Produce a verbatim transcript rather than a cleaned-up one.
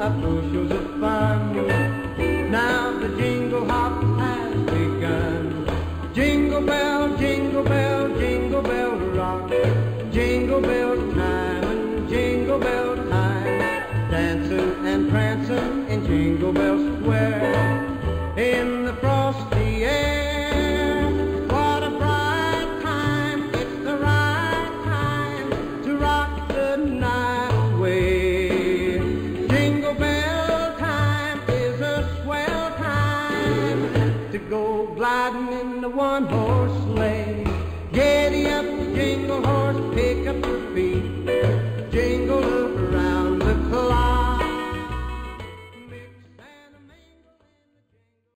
bushels of fun. Now the jingle hop has begun. Jingle bell, jingle bell, jingle bell rock. Jingle bell time and jingle bell time. Dancing and prancing in Jingle Bell Square.